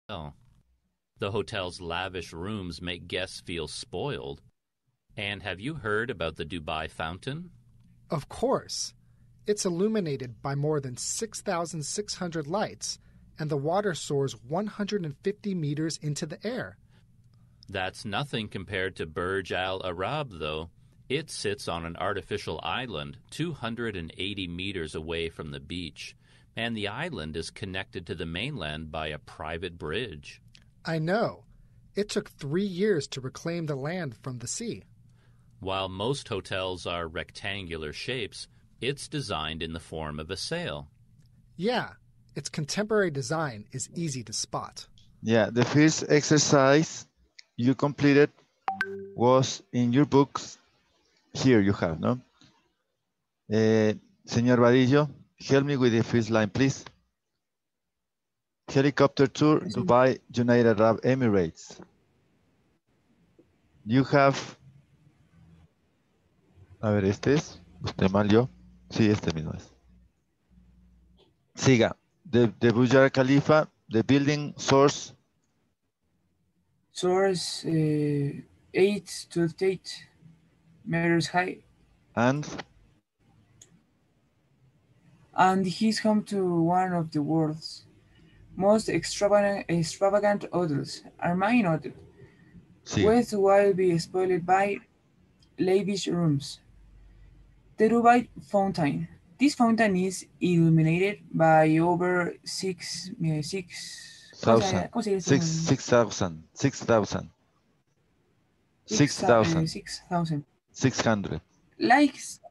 Oh, the hotel's lavish rooms make guests feel spoiled. And have you heard about the Dubai fountain? Of course. It's illuminated by more than 6,600 lights, and the water soars 150 meters into the air. That's nothing compared to Burj Al Arab, though. It sits on an artificial island 280 meters away from the beach, and the island is connected to the mainland by a private bridge. I know. It took 3 years to reclaim the land from the sea. While most hotels are rectangular shapes, it's designed in the form of a sail. Yeah, its contemporary design is easy to spot. Yeah, the first exercise you completed was in your books. Here you have, no? Señor Vadillo, help me with the first line, please. Helicopter tour, Dubai, United Arab Emirates. You have... A ver, ¿este es? ¿Usted mal yo? Sí, este mismo es. Siga. The Burj Khalifa, the building source. Source 8 to 8 meters high. And He's home to one of the world's most extravagant hotels, Armani Hotel. sí. Guests will be spoiled by lavish rooms. The Dubai Fountain. This fountain is illuminated by over 6,000 likes.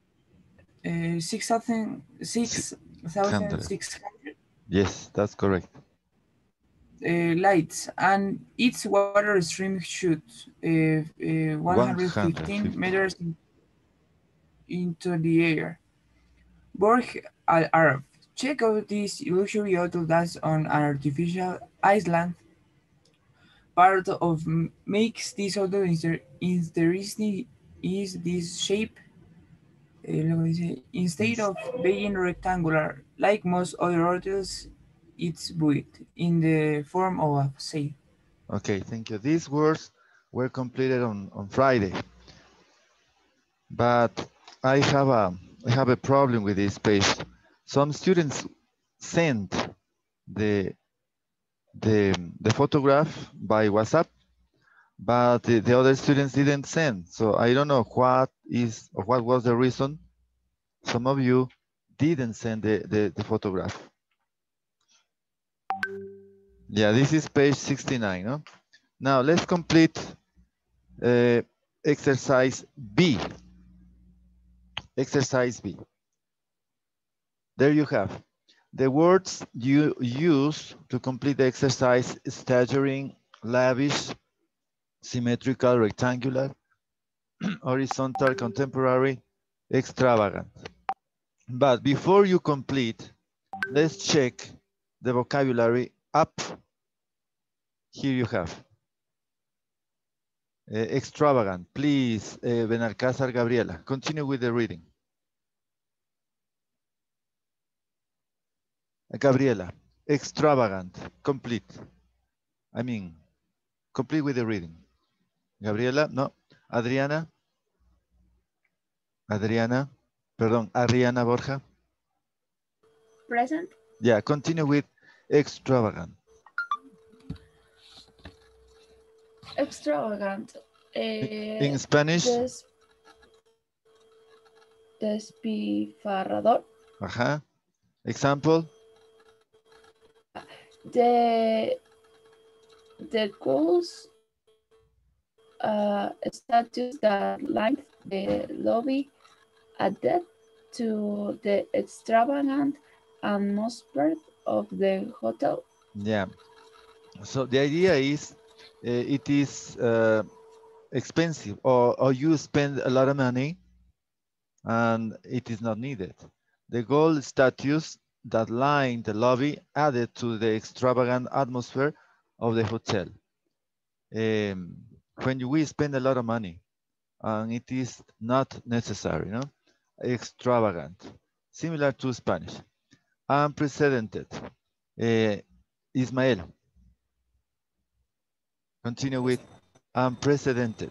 6,600 Yes, that's correct. Lights, and its water stream shoots 115 meters into the air. Burj Al Arab. Check out this luxury hotel that's on an artificial island. Part of makes this hotel interesting is this shape. Instead of being rectangular, like most other hotels, it's built in the form of a sail. Okay, thank you. These words were completed on Friday. But I have a problem with this page. Some students sent the photograph by WhatsApp, but the other students didn't send. So I don't know what was the reason. Some of you didn't send the photograph. Yeah, this is page 69. No? Now let's complete exercise B. Exercise B. There you have. The words you use to complete the exercise: staggering, lavish, symmetrical, rectangular, horizontal, contemporary, extravagant. But before you complete, let's check the vocabulary up. Here you have. Extravagant. Please, Benalcázar Gabriela, continue with the reading. Gabriela, extravagant, complete. Complete with the reading. Gabriela, no. Adriana. Adriana, perdón, Ariana Borja. Present. Yeah, continue with extravagant. Extravagant. In Spanish. Despifarrador. Ajá. Example. The cool's statues that lined the lobby added to the extravagant atmosphere of the hotel. Yeah. So the idea is it is expensive, or you spend a lot of money and it is not needed. The gold statues that line the lobby added to the extravagant atmosphere of the hotel. When we spend a lot of money and it is not necessary, no? Extravagant, similar to Spanish. Unprecedented. Ismael. Continue with unprecedented.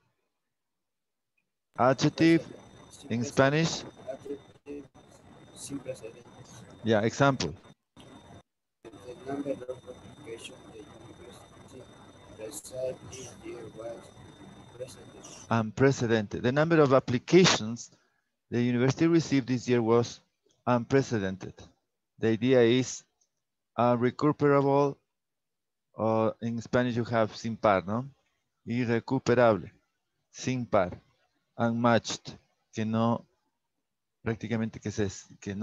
Adjective in Spanish. Sin precedentes. Yeah, example. The number of applications the university received this year was unprecedented. Unprecedented. The number of applications the university received this year was unprecedented. The idea is recuperable, or in Spanish you have sin par, no? Irrecuperable, sin par, unmatched, que no, prácticamente que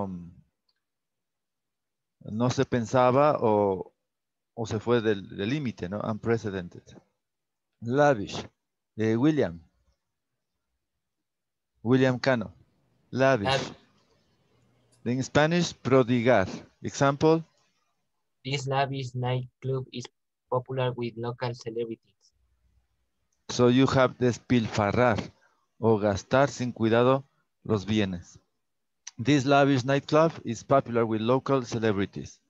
no se pensaba o se fue del límite, ¿no? Unprecedented. Lavish. William Cano. Lavish. In Spanish, prodigar. Example. This lavish nightclub is popular with local celebrities. So you have despilfarrar o gastar sin cuidado los bienes. This lavish nightclub is popular with local celebrities.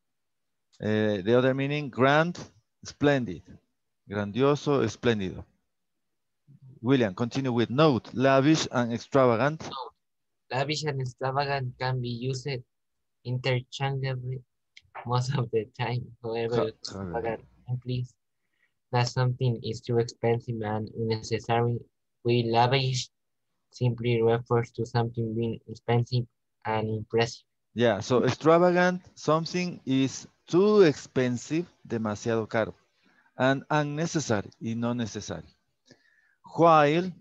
The other meaning, grand, splendid. Grandioso, espléndido. William, continue with note, lavish and extravagant. Lavish and extravagant can be used interchangeably most of the time. However, extravagant implies that something is too expensive and unnecessary, while lavish simply refers to something being expensive and impressive. Yeah, so extravagant, something is too expensive, demasiado caro, and unnecessary, y no necesario. While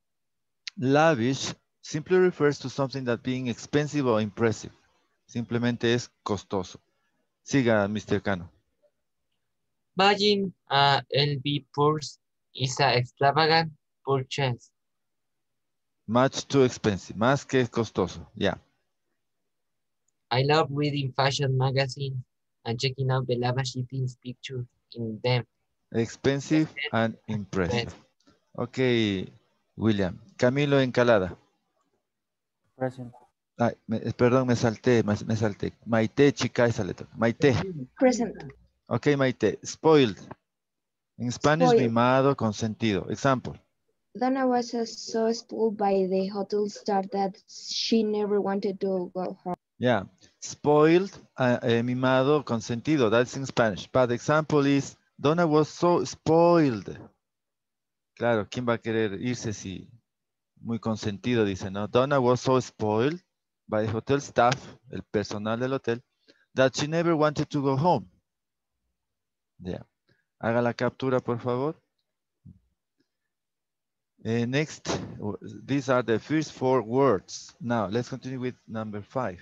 lavish simply refers to something that being expensive or impressive. Simplemente es costoso. Siga, Mr. Cano. Buying a LV purse is an extravagant purchase. Much too expensive, más que costoso, yeah. I love reading fashion magazines and checking out the lavish eating pictures in them. Expensive and impressive. Okay, William. Camilo Encalada. Present. Ay, perdón, me salté. Maite Chica Saleto. Maite. Present. Ok, Maite. Spoiled. In Spanish, Spoiled. mimado, consentido. Example. Donna was so spoiled by the hotel staff that she never wanted to go home. Yeah. Spoiled, mimado, consentido. That's in Spanish. But the example is, Donna was so spoiled. Claro, ¿quién va a querer irse si muy consentido dice, no? Donna was so spoiled by the hotel staff, el personal del hotel, that she never wanted to go home. Yeah. Haga la captura, por favor. Next, these are the first 4 words. Now, let's continue with number 5.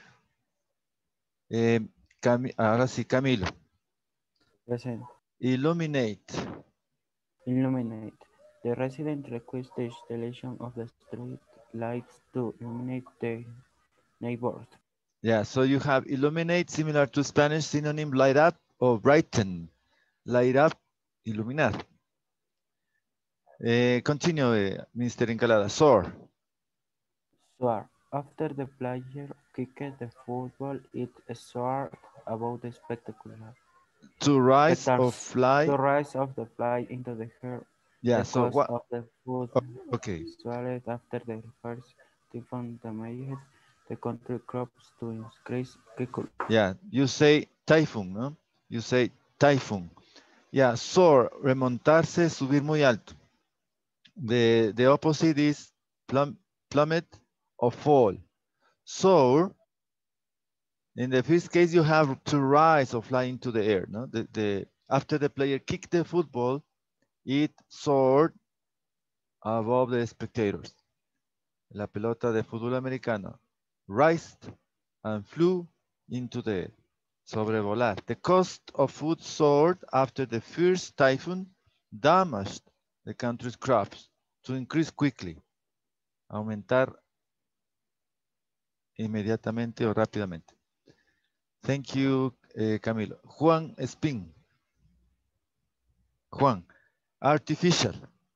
Ahora sí, Camilo. Present. Illuminate. Illuminate. The resident requests the installation of the street lights to illuminate the neighborhood. Yeah, so you have illuminate, similar to Spanish synonym light up or brighten. Light up, iluminar. Continue, Mr. Encalada. Soar. Soar. After the player kicked the football, it soared above the spectacular. To rise or fly. To rise of the fly into the air. Yeah, the so what? Of the football Okay. swallowed after the first typhoon damaged the country crops to increase quickly. Yeah, you say typhoon, no? You say typhoon. Yeah, soar, remontarse, subir muy alto. The opposite is plummet or fall. Soar, in the first case, you have to rise or fly into the air. No? After the player kicked the football, it soared above the spectators. La pelota de fútbol americano rised and flew into the air. Sobrevolar. The cost of food soared after the first typhoon damaged the country's crops. To increase quickly. Aumentar inmediatamente o rápidamente. Thank you, Camilo. Juan Espín. Juan. Artificial.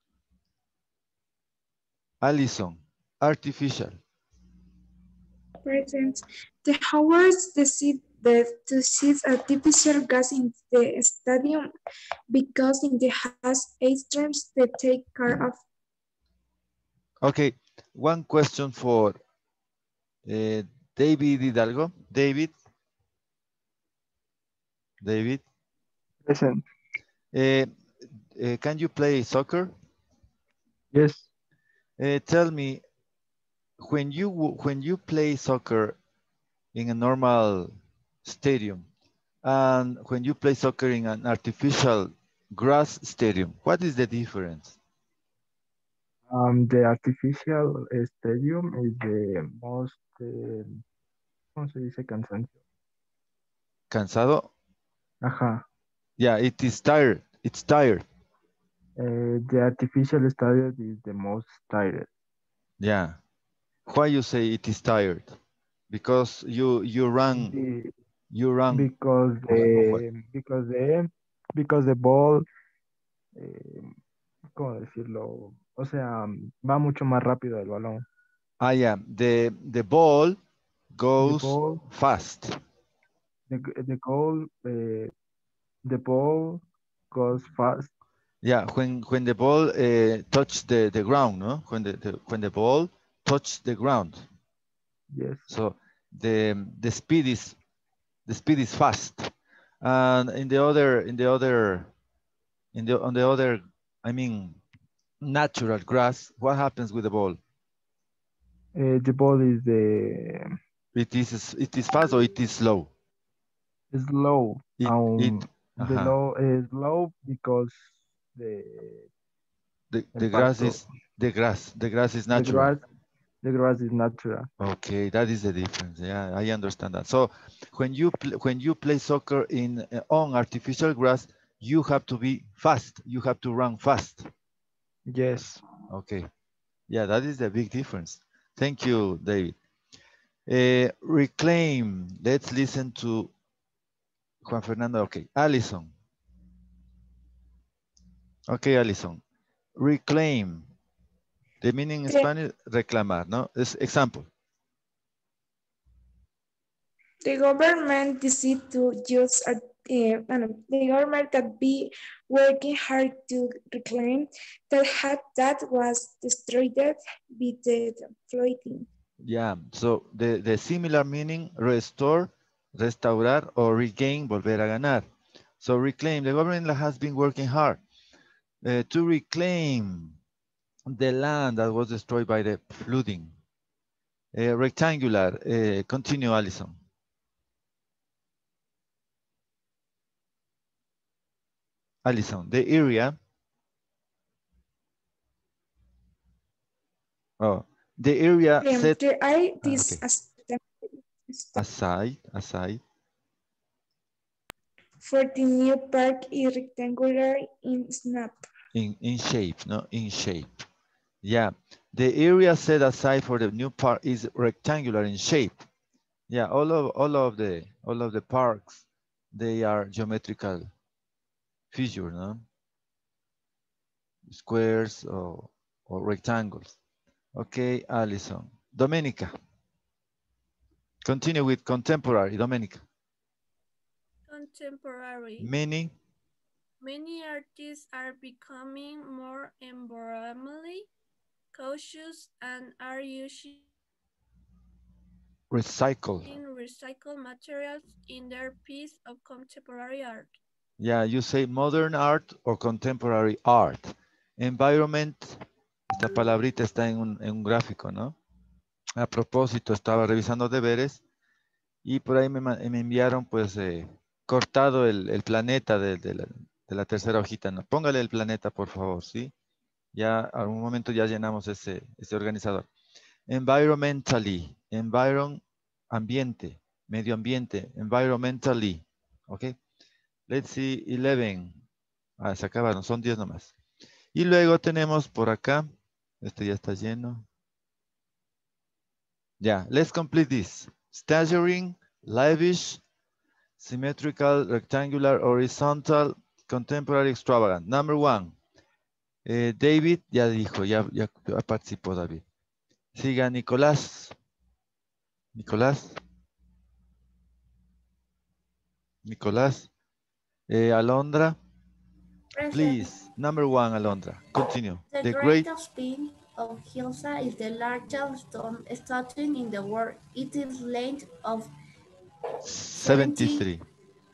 Alison. Artificial. Present. The hours decided to seed artificial gas in the stadium because it has airstreams that take care of. Okay, one question for David Hidalgo. David? Present. Can you play soccer? Yes. Tell me, when you play soccer in a normal stadium and when you play soccer in an artificial grass stadium, what is the difference? The artificial stadium is the most, ¿cómo se dice cansancio? ¿Cansado? Ajá. Yeah, it is tired. It's tired. The artificial stadium is the most tired. Yeah. Why you say it is tired? Because you run. Because the ball, ¿cómo decirlo? O sea, va mucho más rápido el balón. Ah, yeah. The ball goes fast. The ball goes fast. Yeah, when the ball touch the ground, no? When the ball touch the ground. Yes. So the speed is fast, and on the other, I mean, natural grass. What happens with the ball? The ball is the. It is fast or it is slow? Slow. The Uh-huh. is low because the grass is natural. The grass is natural. Okay, that is the difference. Yeah, I understand that. So when you play soccer in on artificial grass, you have to be fast. You have to run fast. Yes. Okay. Yeah, that is the big difference. Thank you, David. Reclaim. Let's listen to Juan Fernando. Okay, Alison. Okay, Alison. Reclaim. The meaning in Spanish, reclamar, ¿no? Es example. The government decided to use the government that be working hard to reclaim that was destroyed by the flooding. Yeah, so the similar meaning, restore, restaurar, or regain, volver a ganar. So reclaim, the government has been working hard to reclaim the land that was destroyed by the flooding. Rectangular, continue, Alison. Alison, the area. Oh, the area set. Aside. For the new park is rectangular in snap. In shape, no? In shape. Yeah. The area set aside for the new park is rectangular in shape. Yeah, all of the parks, they are geometrical features, no? Squares or rectangles. Okay, Alison. Domenica. Continue with contemporary, Domenica. Contemporary. Many artists are becoming more environmentally cautious and are using recycled materials in their piece of contemporary art. Yeah, you say modern art or contemporary art. Environment, esta palabrita está en un gráfico, ¿no? A propósito, estaba revisando deberes y por ahí me enviaron pues cortado el planeta de la tercera hojita, ¿no? Póngale el planeta, por favor, ¿sí? Ya a un momento ya llenamos ese organizador. Environmentally, ambiente, medio ambiente, environmentally, ¿ok? Let's see, 11. Ah, se acabaron, son 10 nomás. Y luego tenemos por acá, este ya está lleno. Ya, let's complete this. Staggering, lavish, symmetrical, rectangular, horizontal, contemporary, extravagant. Number 1. David ya dijo, ya participó David. Siga Nicolás. Nicolás. Nicolás. Alondra, Present. please. Number 1, Alondra. Continue. The The great greatest peak of Hilsa is the largest stone statue in the world. It is length of 73.5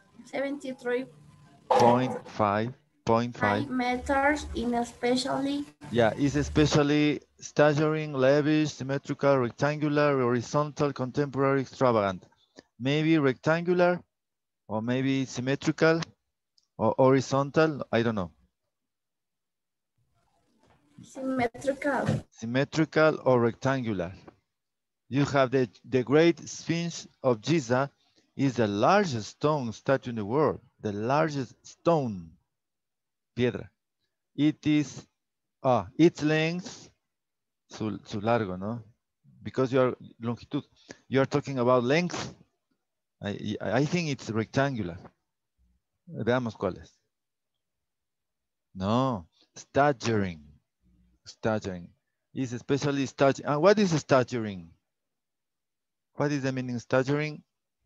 73.5 meters in especially Yeah, it's especially staggering, lavish, symmetrical, rectangular, horizontal, contemporary, extravagant. Maybe rectangular, or maybe symmetrical, or horizontal, I don't know. symmetrical. Symmetrical or rectangular. You have the Great Sphinx of Giza is the largest stone statue in the world. The largest stone, piedra. It is, its length, su largo, ¿no? Because you are longitud. You are talking about length. I think it's rectangular. Veamos cuál es. No, staggering. Staggering. Is especially staggering. And what is staggering? What is the meaning of staggering?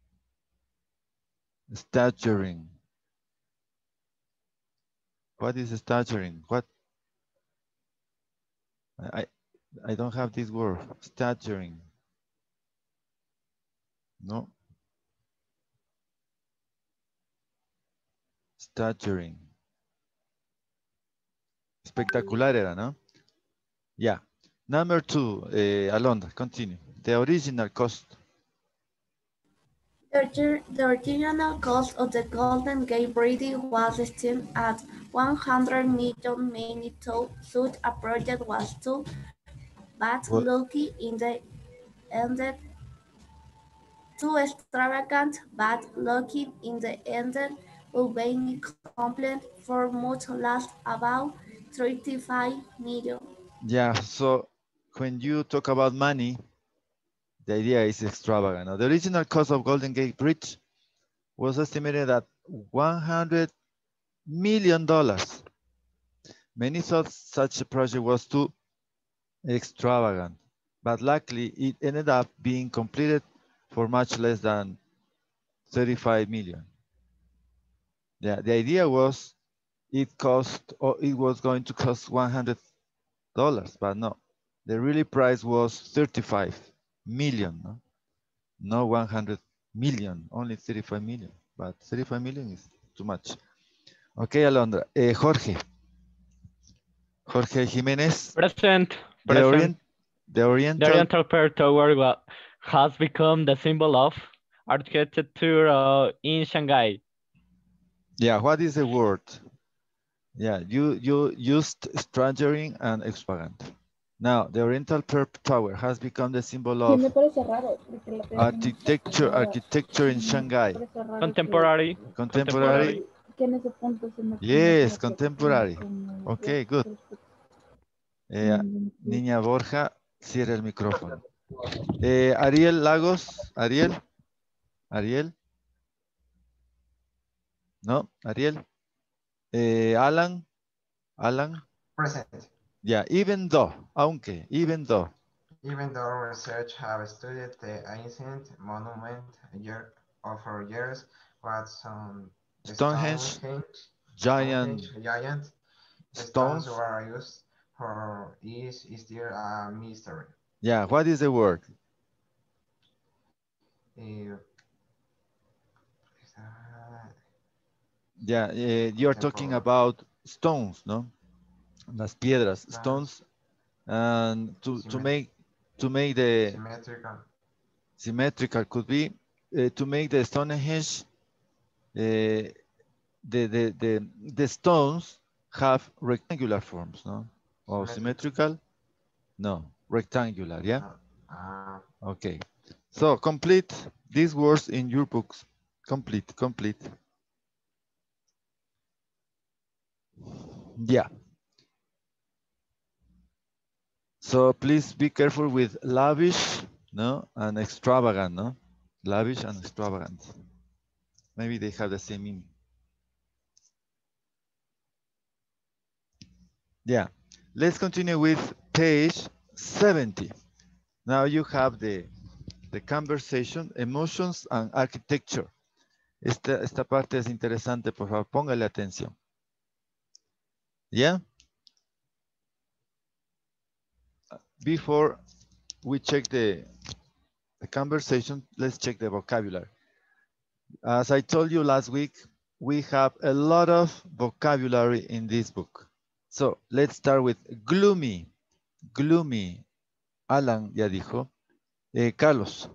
Staggering. What is staggering? What? I don't have this word. Staggering. No. Staggering. Espectacular era, ¿no? Yeah. Number 2, Alondra, continue. The original cost. The original cost of the Golden Gate Bridge was estimated at 100 million. Many thought such a project was too but lucky in the end, too extravagant, but lucky in the end, will be complete for much less, about 35 million. Yeah, so when you talk about money, the idea is extravagant. Now, the original cost of Golden Gate Bridge was estimated at $100 million. Many thought such a project was too extravagant, but luckily it ended up being completed for much less than 35 million. Yeah, the idea was it was going to cost $100, but no, the really price was 35 million, no 100 million, only 35 million, but 35 million is too much. Okay, Alondra. Jorge Jimenez. Present. The Oriental Pearl Tower has become the symbol of architecture in Shanghai. Yeah, what is the word? Yeah, you used staggering and extravagant. Now, the Oriental Pearl Tower has become the symbol of architecture in Shanghai. Contemporary. Yes, contemporary. Okay, good. Niña Borja, cierra el micrófono. Ariel Lagos, Ariel. No, Ariel. Alan. Present. Yeah, even though. Even though research have studied the ancient monument over years, what some Stonehenge giant stones were used for is still a mystery. Yeah, what is the word? Yeah, you're talking about stones, no? Las piedras, stones, and to make the symmetrical could be to make the Stonehenge. The stones have rectangular forms, no? Or symmetrical? No, rectangular, yeah? Okay. So complete these words in your books. Complete. Yeah. So please be careful with lavish, no? And extravagant, no? Lavish and extravagant. Maybe they have the same meaning. Yeah, let's continue with page 70. Now you have the conversation, emotions and architecture. Esta parte es interesante, por favor, póngale atención. ¿Ya? Before we check the conversation, let's check the vocabulary. As I told you last week, we have a lot of vocabulary in this book. So let's start with gloomy. Gloomy. Alan ya dijo. Carlos.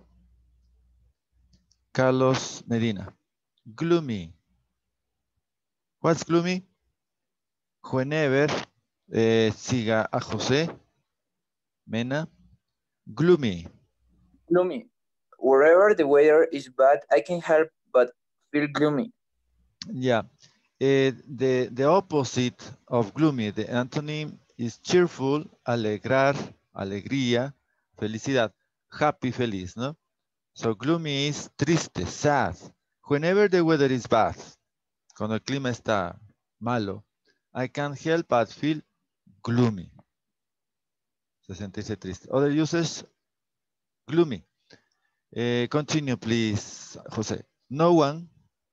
Carlos Medina. Gloomy. What's gloomy? Whenever, siga a José. Mena. Gloomy. Gloomy. Wherever the weather is bad, I can't help but feel gloomy. Yeah. The opposite of gloomy, the antonym is cheerful, alegrar, alegría, felicidad, happy, feliz, ¿no? So gloomy is triste, sad. Whenever the weather is bad, cuando el clima está malo, I can't help but feel gloomy. Se sentirse triste. Other uses, gloomy. Continue, please, Jose. No one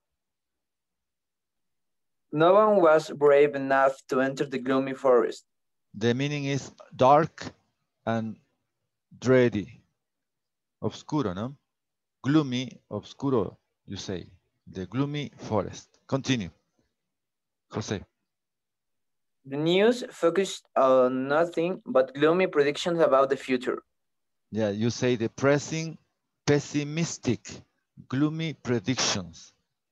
was brave enough to enter the gloomy forest. The meaning is dark and dreary. Obscuro, no? Gloomy, obscuro, you say. The gloomy forest. Continue. Jose. The news focused on nothing but gloomy predictions about the future. Yeah, you say depressing, pessimistic, gloomy predictions.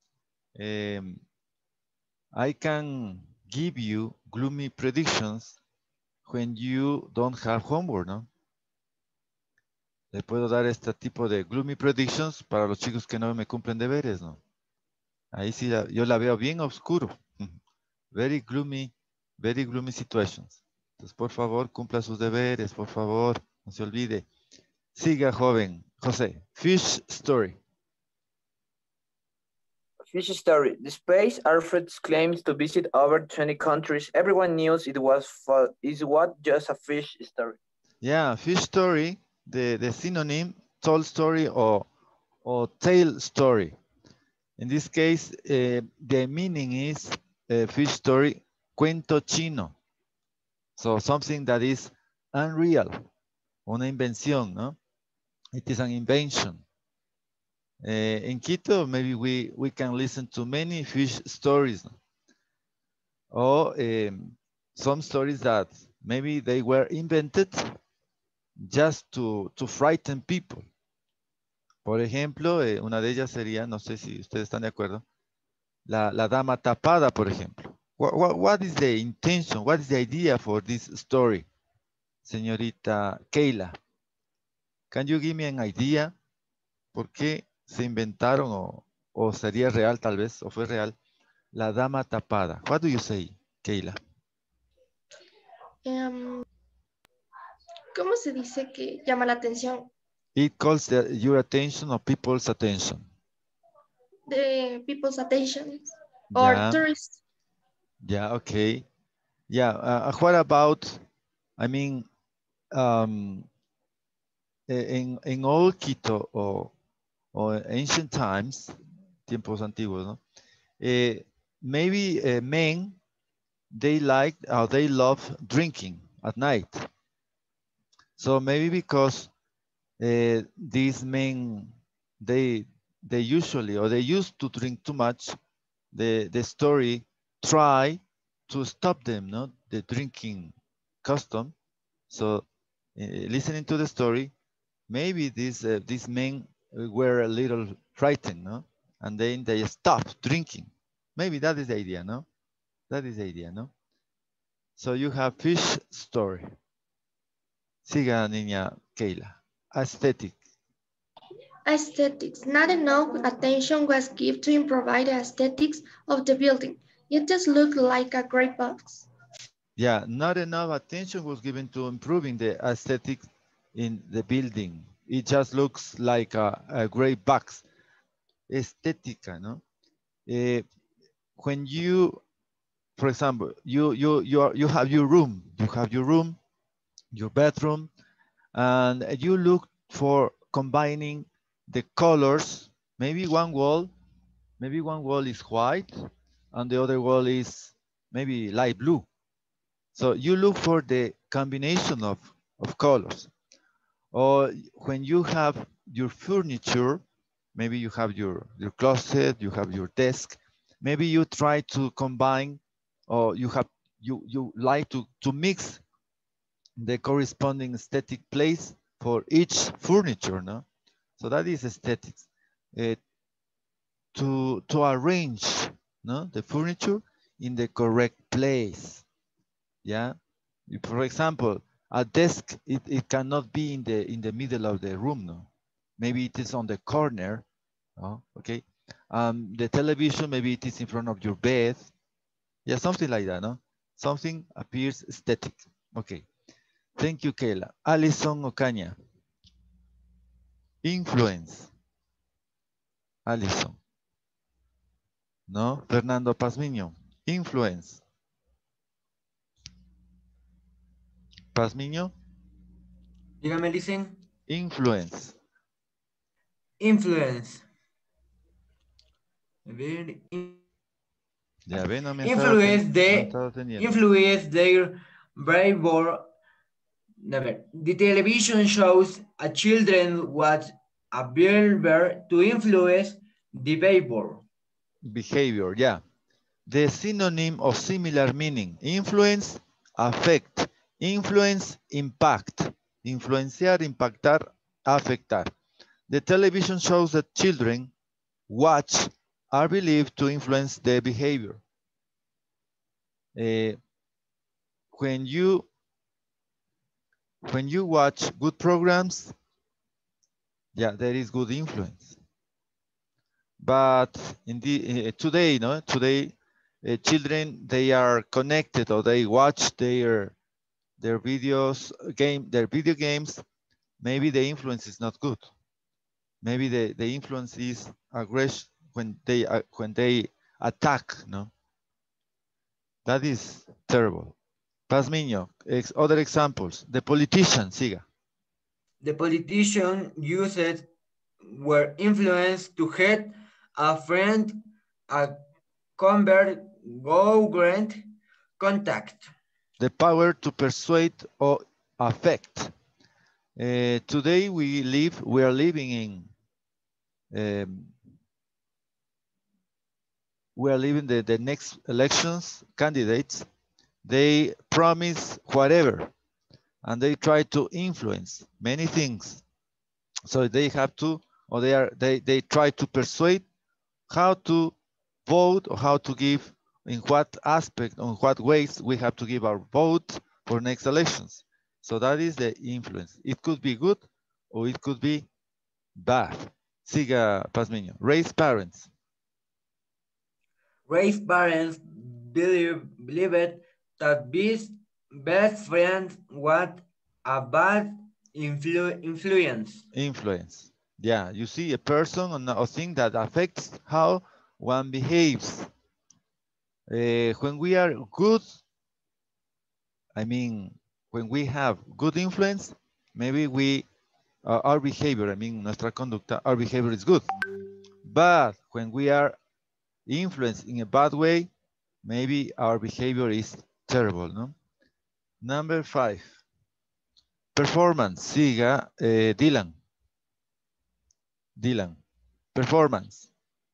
I can give you gloomy predictions when you don't have homework, ¿no? Le puedo dar este tipo de gloomy predictions para los chicos que no me cumplen deberes, ¿no? Ahí sí yo la veo bien oscuro. Very gloomy situations. Entonces, por favor, cumpla sus deberes, por favor, no se olvide. Siga, joven. José, fish story. Fish story. The space Alfred claims to visit over 20 countries. Everyone knew it was just a fish story. Yeah, fish story, the synonym, told story or tale story. In this case, the meaning is fish story, cuento chino. So something that is unreal, una invención, no? It is an invention. In Quito, maybe we can listen to many fish stories. Or some stories that maybe they were invented just to frighten people. Por ejemplo, una de ellas sería, no sé si ustedes están de acuerdo, la dama tapada, por ejemplo. What is the intention? What is the idea for this story? Señorita Keila, can you give me an idea? ¿Por qué se inventaron o sería real tal vez, o fue real, la dama tapada? What do you say, Keila? ¿Cómo se dice que llama la atención? It calls your attention or people's attention. The people's attention or tourists. Yeah, okay. Yeah, what about, I mean, in old Quito or ancient times, tiempos antiguos, ¿no? Maybe men, they love drinking at night. So maybe because these men, they usually, or they used to drink too much, the story try to stop them, no? The drinking custom. So listening to the story, maybe these men were a little frightened, no? And then they stopped drinking. Maybe that is the idea, no? That is the idea, no? So you have fish story. Siga, niña Keila. Aesthetic. Aesthetics. Not enough attention was given to improvise the aesthetics of the building. It just looked like a great box. Yeah, not enough attention was given to improving the aesthetics in the building. It just looks like a great box. Estética, ¿no? When you, for example, you have your room, your bedroom, and you look for combining the colors, maybe one wall Maybe one wall is white and the other wall is maybe light blue. So you look for the combination of colors. Or when you have your furniture, maybe you have your closet, you have your desk, maybe you try to combine, or you like to mix the corresponding aesthetic place for each furniture, no? So that is aesthetics. To arrange, no, the furniture in the correct place. Yeah. For example, a desk, it cannot be in the middle of the room, no. Maybe it is on the corner. Oh, okay. The television, maybe it is in front of your bed. Yeah, something like that, no? Something appears aesthetic. Okay. Thank you, Kayla. Alison Ocaña. Influence. Alison. No, Fernando Pazmiño. Influence. Pazmiño. Dígame, listen. Influence. Influence. Ya ven, no me han estado teniendo. Influence their behavior. The television shows a children what a behavior to influence the behavior. Behavior, yeah. The synonym of similar meaning. Influence, affect. Influence, impact. Influenciar, impactar, afectar. The television shows that children watch are believed to influence their behavior. When you watch good programs, yeah, there is good influence. But in the today, no, today, children, they are connected, or they watch their video games. Maybe the influence is not good. Maybe the influence is aggression when they attack, no. That is terrible. Pazmiño, other examples. The politician, siga. The politician used were influenced to head a friend, a convert, government contact. The power to persuade or affect. Today we are living in the next elections. Candidates, they promise whatever, and they try to influence many things. So they have to, or they try to persuade how to vote, or how to give, in what aspect, on what ways we have to give our vote for next elections. So that is the influence. It could be good or it could be bad. Siga, Pazmiño. Raise parents. Raise parents believed that best friends what a bad influence. Influence. Yeah, you see a person or thing that affects how one behaves. When we are good, I mean, when we have good influence, maybe our behavior, I mean, nuestra conducta, our behavior is good. But when we are influenced in a bad way, maybe our behavior is terrible, no? Number 5. Performance. Siga, Dylan. Performance.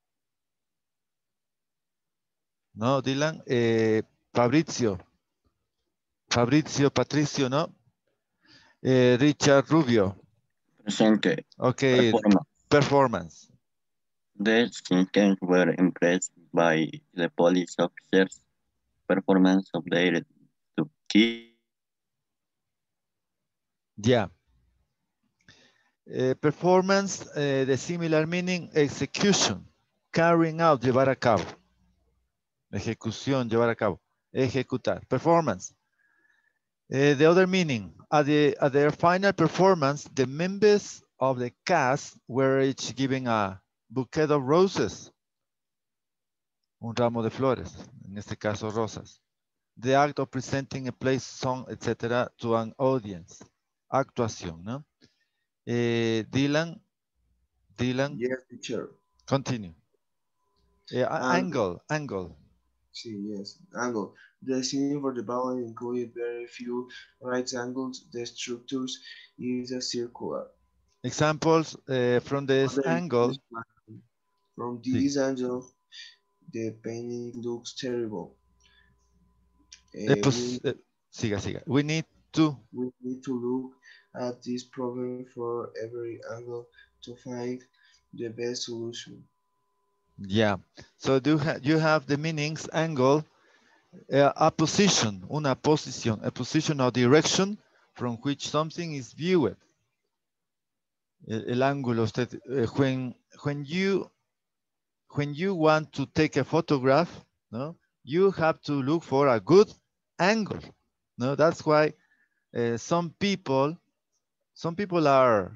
No, Dylan. Fabrizio, Patricio, no? Richard Rubio. Presente. Okay, performance. The citizens were impressed by the police officers' performance of their to keep. Yeah. Performance, the similar meaning, execution, carrying out, llevar a cabo. Ejecución, llevar a cabo. Ejecutar. Performance. The other meaning, at their final performance, the members of the cast were each given a bouquet of roses. Un ramo de flores, en este caso rosas. The act of presenting a play, song, etc. to an audience. Actuación, ¿no? Dylan. Yes, teacher. Continue. Angle. See, yes, angle. The scene for the ballet included very few right angles. The structures is a circular. Examples from this angle. From this angle, the painting looks terrible. Siga. We need to look at this problem for every angle to find the best solution. Yeah. So you have the meanings angle, a position, una posición, a position or direction from which something is viewed. El ángulo, usted, when you want to take a photograph, no, you have to look for a good angle. No, that's why some people are,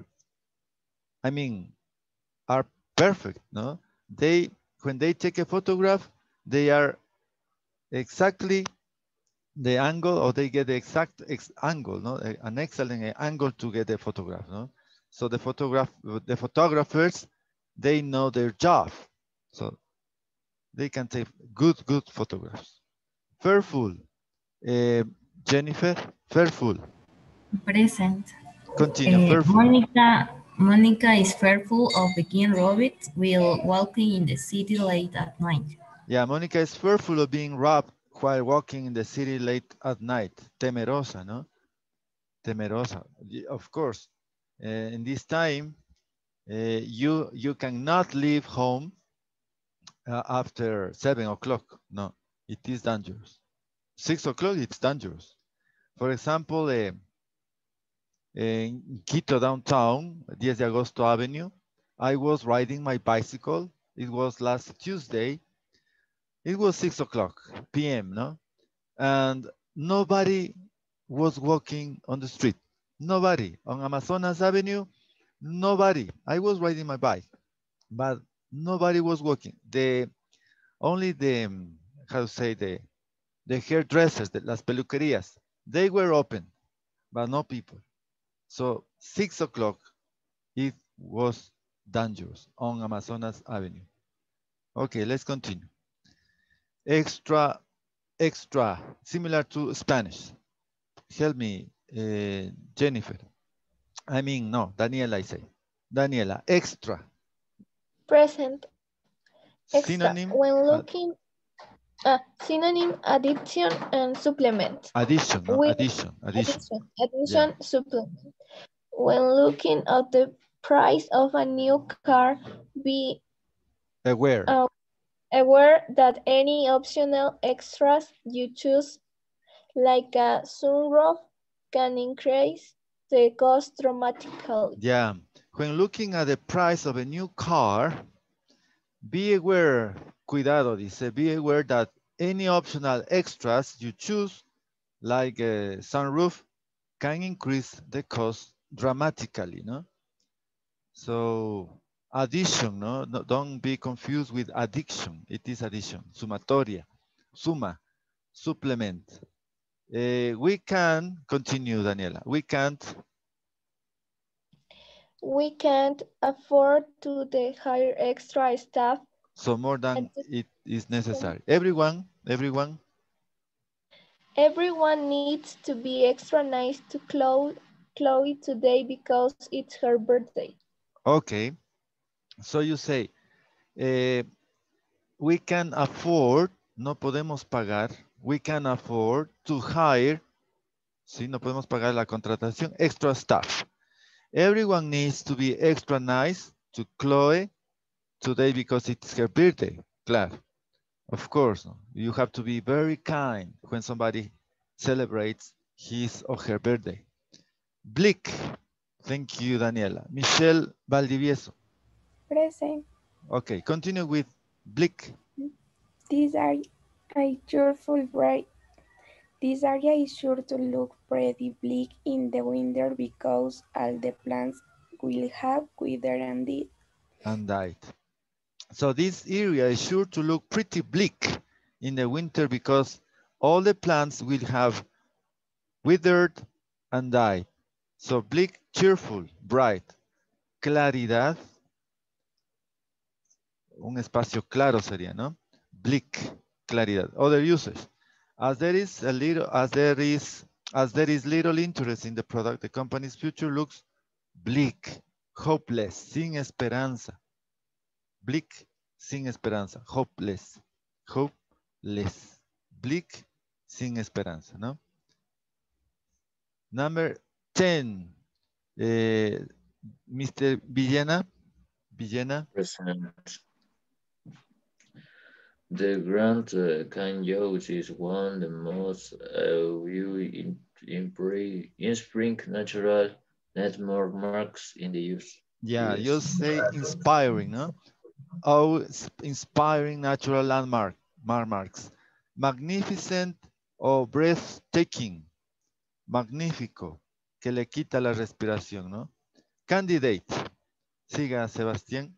are perfect. No, when they take a photograph, they are exactly the angle, or they get the exact angle, no, an excellent angle to get the photograph. No, so the photographers, they know their job, so they can take good photographs. Fearful, Jennifer, fearful. Present. Continue, fearful. Monica is fearful of being robbed while walking in the city late at night. Yeah, Monica is fearful of being robbed while walking in the city late at night. Temerosa, no? Temerosa, of course. In this time, you cannot leave home after 7 o'clock. No, it is dangerous. 6 o'clock, it's dangerous. For example, in Quito downtown, 10 de Agosto Avenue, I was riding my bicycle. It was last Tuesday. It was 6 o'clock p.m., no? And nobody was walking on the street. Nobody. On Amazonas Avenue, nobody. I was riding my bike, but nobody was walking. Only the, how to say, the hairdressers, las peluquerías, they were open, but no people. So 6 o'clock, it was dangerous on Amazonas Avenue. Okay, let's continue. Extra, similar to Spanish. Help me, Jennifer. No, Daniela, I say. Daniela, extra. Present. Extra. Synonym. When looking, synonym, addition and supplement. Addition, no? Addition, yeah. Supplement. When looking at the price of a new car, be aware that any optional extras you choose, like a sunroof, can increase the cost dramatically. Yeah, when looking at the price of a new car, be aware, cuidado, dice, be aware that any optional extras you choose, like a sunroof, can increase the cost dramatically, no? So, addition, no? Don't be confused with addiction. It is addition, sumatoria, suma, supplement. We can continue, Daniela. We can't afford to hire extra staff. So more than it is necessary. Everyone needs to be extra nice to Chloe today because it's her birthday. Okay. So you say, we can afford, no podemos pagar, we can afford to hire, sí, no podemos pagar la contratación, extra staff. Everyone needs to be extra nice to Chloe today because it's her birthday. Claro. Of course, you have to be very kind when somebody celebrates his or her birthday. Bleak. Thank you, Daniela. Michelle Valdivieso. Present. Okay, continue with bleak. This area is cheerful, bright. This area is sure to look pretty bleak in the winter because all the plants will have withered and died. So this area is sure to look pretty bleak in the winter because all the plants will have withered and died. So bleak, cheerful, bright. Claridad. un espacio claro sería, ¿no? Bleak, claridad. Other usage. As there is little interest in the product, the company's future looks bleak, hopeless, sin esperanza. Bleak, sin esperanza. Hopeless, hopeless. Bleak, sin esperanza, ¿no? Number 10. Mr. Villena. Present. The Grand Canyon is one of the most viewed in spring natural landmarks in the US. Yeah, you say inspiring, no? Oh, inspiring natural landmarks. Magnificent o breathtaking. Magnífico, que le quita la respiración, ¿no? Candidate. Siga, Sebastián.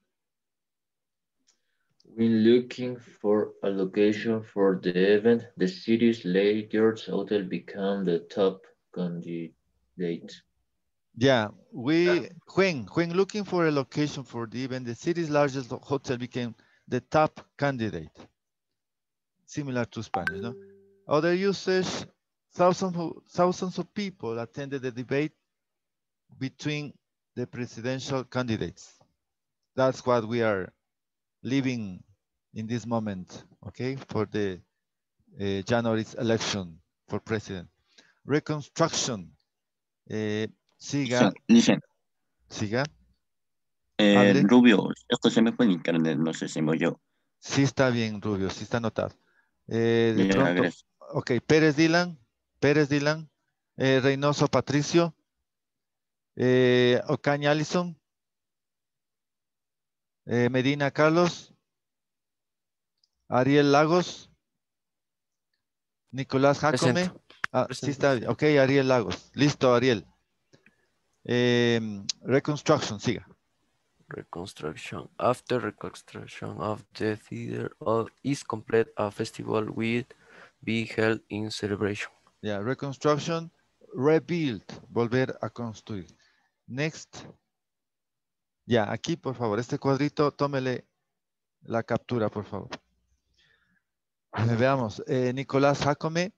When looking for a location for the event, the city's Lakers Hotel became the top candidate. Yeah, when looking for a location for the event, the city's largest hotel became the top candidate. Similar to Spanish, no? Other usage, thousands of people attended the debate between the presidential candidates. That's what we are living in this moment, okay, for the January's election for president. Reconstruction. Siga. Listen. Siga. Rubio, esto se me fue en internet, no sé si me oyó. Sí está bien, Rubio, sí está anotado. De Ya, pronto, gracias. ok, Pérez Dylan, Reynoso Patricio, Ocaña Allison, Medina Carlos, Ariel Lagos, Nicolás Jacome. Sí está bien. Ok, Ariel Lagos. Listo, Ariel. Reconstruction, siga. Reconstruction. After reconstruction of the theater is complete, a festival will be held in celebration. Yeah, reconstruction, rebuild, volver a construir. Next. Ya, aquí, por favor, este cuadrito, tómele la captura, por favor. Veamos, Nicolás Jacome.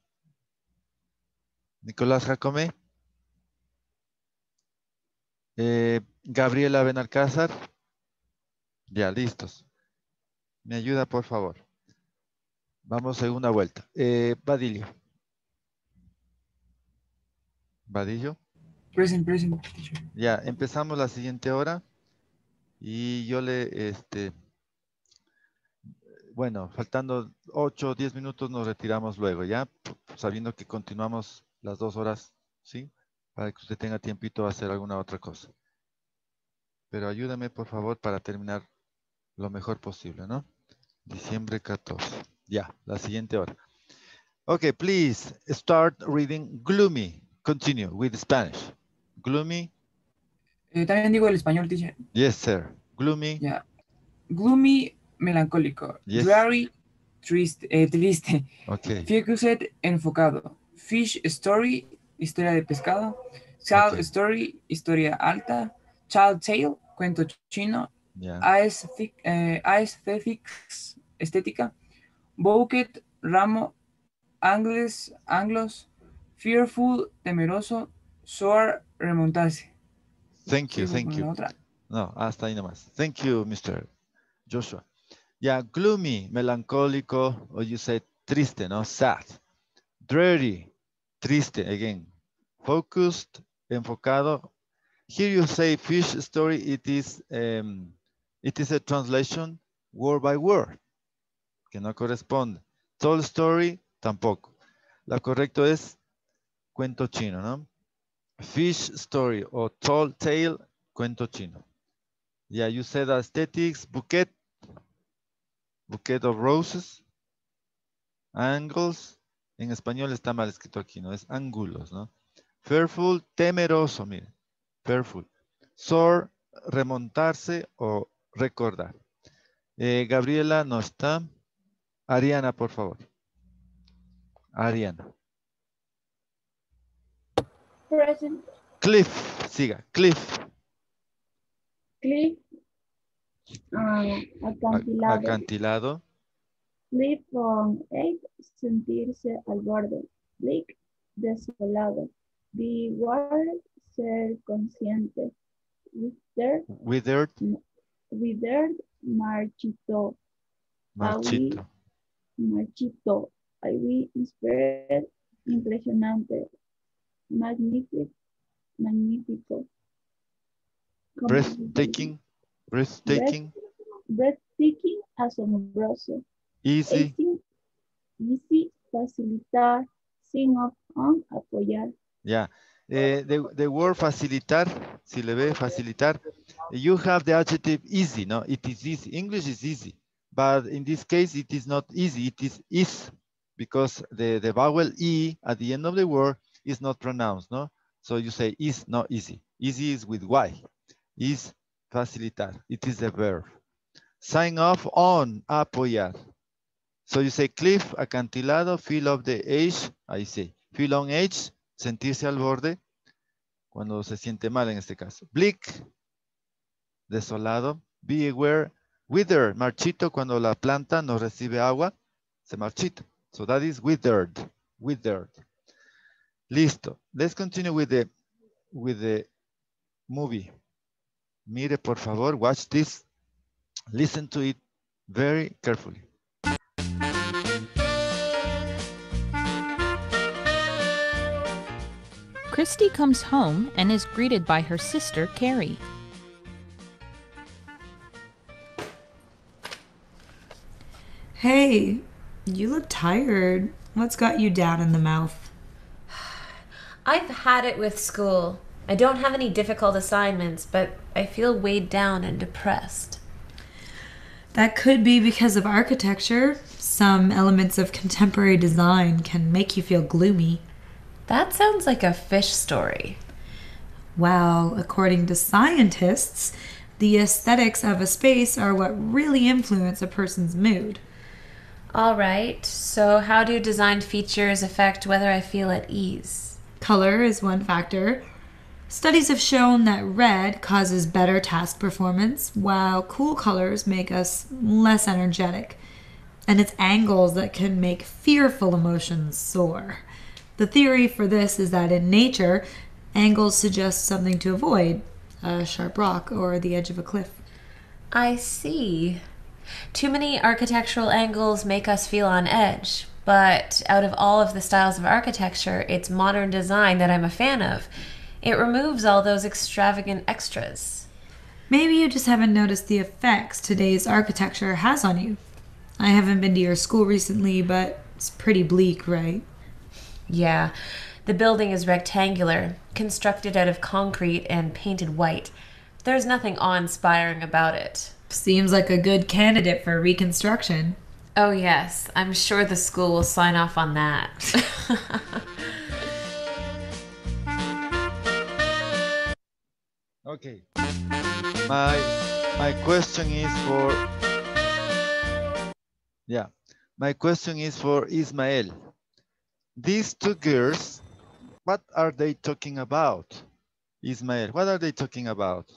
Gabriela Benalcázar. Ya, listos. Me ayuda, por favor. Vamos a segunda vuelta. Badillo. Present. Ya, empezamos la siguiente hora. Y yo bueno, faltando 8 o 10 minutos nos retiramos luego, ¿ya? Sabiendo que continuamos las 2 horas, ¿sí? Para que usted tenga tiempito a hacer alguna otra cosa. Pero ayúdame, por favor, para terminar lo mejor posible, ¿no? Diciembre 14. Ya, la siguiente hora. Okay, please start reading gloomy. Continue with Spanish. Gloomy. También digo el español, teacher. Yes, sir. Gloomy. Yeah. Gloomy, melancólico. Yes. Dreary, triste. Okay. Focused, enfocado. Fish story, historia de pescado. Sad story, historia alta. Child tale, cuento chino. Yeah. Aesthetics, estética. Bouquet, ramo. Anglos. Fearful, temeroso. Soar, remontarse. Thank you. No, hasta ahí nomás. Thank you, Mr. Joshua. Yeah, gloomy, melancólico, or you say triste, no? Sad. Dreary, triste, again. Focused, enfocado. Here you say fish story, it is a translation word by word, que no corresponde. Tall story, tampoco. Lo correcto es cuento chino, ¿no? Fish story o tall tale, cuento chino. Yeah, you said aesthetics, bouquet of roses, angles. En español está mal escrito aquí, ¿no? Es ángulos, ¿no? Fearful, temeroso, mire. Fearful. Soar, remontarse o recordar. Gabriela no está. Ariana, por favor. Ariana. Present. Cliff, siga. Cliff. Acantilado. Acantilado. Cliff on edge, sentirse al borde. Bleak, desolado. Be wired, ser consciente. Withered, withered, marchito. Marchito. Marchito. Inspired, impresionante. Magnífico. Breathtaking. Breathtaking. Breathtaking, asombroso. Easy. Easy, facilitar. Sing of, on, apoyar. Yeah. The word facilitar, si le ve facilitar, you have the adjective easy, no? It is easy. English is easy. But in this case, it is not easy. It is because the vowel E at the end of the word is not pronounced, no? So you say is, not easy. Easy is with Y. Is facilitar. It is the verb. Sign off on, apoyar. So you say cliff, acantilado, feel of the edge. Ahí sí. Feel on edge, sentirse al borde. Cuando se siente mal en este caso. Bleak, desolado. Be aware, wither, marchito, cuando la planta no recibe agua, se marchita. So that is withered, withered. Listo. Let's continue with the movie. Mire, por favor, watch this. Listen to it very carefully. Christy comes home and is greeted by her sister, Carrie. Hey, you look tired. What's got you down in the mouth? I've had it with school. I don't have any difficult assignments, but I feel weighed down and depressed. That could be because of architecture. Some elements of contemporary design can make you feel gloomy. That sounds like a fish story. Well, according to scientists, the aesthetics of a space are what really influence a person's mood. All right, so how do design features affect whether I feel at ease? Color is one factor. Studies have shown that red causes better task performance, while cool colors make us less energetic. And it's angles that can make fearful emotions soar. The theory for this is that in nature, angles suggest something to avoid, a sharp rock or the edge of a cliff. I see. Too many architectural angles make us feel on edge, but out of all of the styles of architecture, it's modern design that I'm a fan of. It removes all those extravagant extras. Maybe you just haven't noticed the effects today's architecture has on you. I haven't been to your school recently, but it's pretty bleak, right? Yeah, the building is rectangular, constructed out of concrete and painted white. There's nothing awe-inspiring about it. Seems like a good candidate for reconstruction. Oh yes, I'm sure the school will sign off on that. Okay. My question is for Ismael. These two girls, what are they talking about? Ismael, what are they talking about?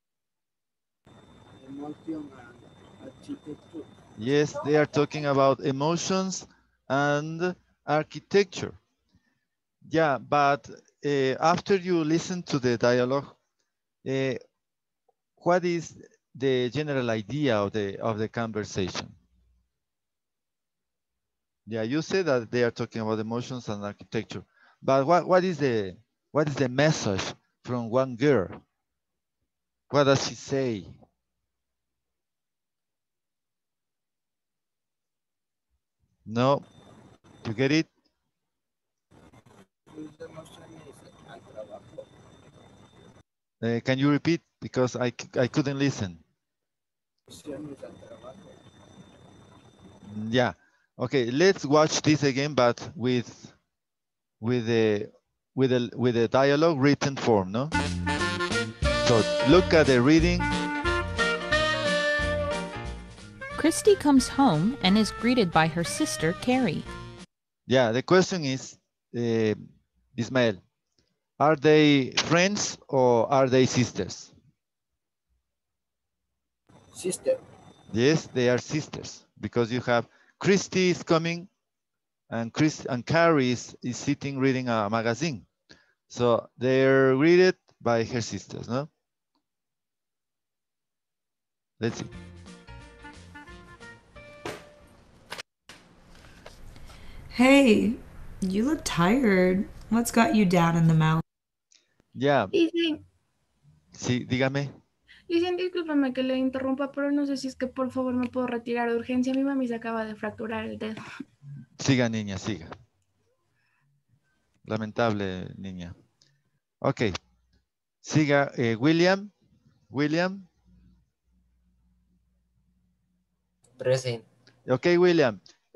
Emotion and architecture. Yes, they are talking about emotions and architecture. Yeah, but after you listen to the dialogue, what is the general idea of the conversation? Yeah, you say that they are talking about emotions and architecture, but what is the message from one girl? What does she say? No, you get it? Can you repeat? Because I couldn't listen. Yeah. Okay, let's watch this again, but with the dialogue written form, no? So look at the reading. Christy comes home and is greeted by her sister, Carrie. Yeah, the question is, Ismael, are they friends or are they sisters? Sister. Yes, they are sisters because you have Christy is coming and Carrie is sitting reading a magazine. So they're greeted by her sisters, no? Let's see. Hey, you look tired. What's got you down in the mouth? Yeah. Dicen, Sí, dígame. discúlpame que le interrumpa, pero no sé si es que por favor me puedo retirar de urgencia. Mi mami se acaba de fracturar el dedo. Siga, niña, siga. Lamentable, niña. Ok. Siga, William. William. Present. Okay, William.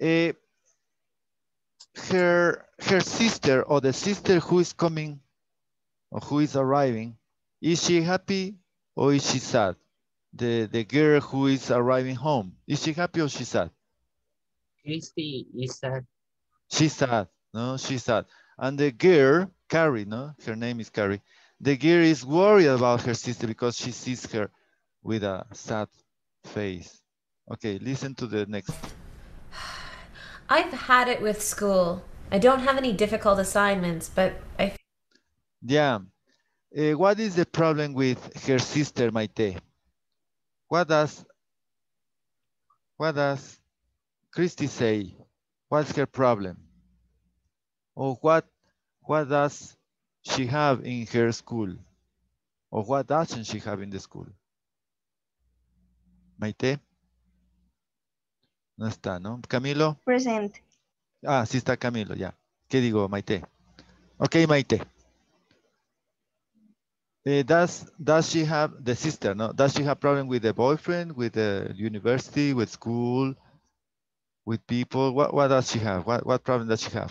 Her sister or the sister who is coming or who is arriving, is she happy or is she sad? The girl who is arriving home, is she happy or she's sad? Christy is sad. She's sad, no, she's sad. And the girl, Carrie, no, her name is Carrie. The girl is worried about her sister because she sees her with a sad face. Okay, listen to the next. I've had it with school. I don't have any difficult assignments, but I... Yeah. What is the problem with her sister, Maite? What does Christy say? What's her problem? Or what does she have in her school? Or what doesn't she have in the school? Maite? No está, ¿no? Camilo? Present. Ah, sí está Camilo, ya. ¿Qué digo, Maite? Ok, Maite. Does she have the sister, no? Does she have problem with the boyfriend, with the university, with school, with people? What does she have? What problem does she have?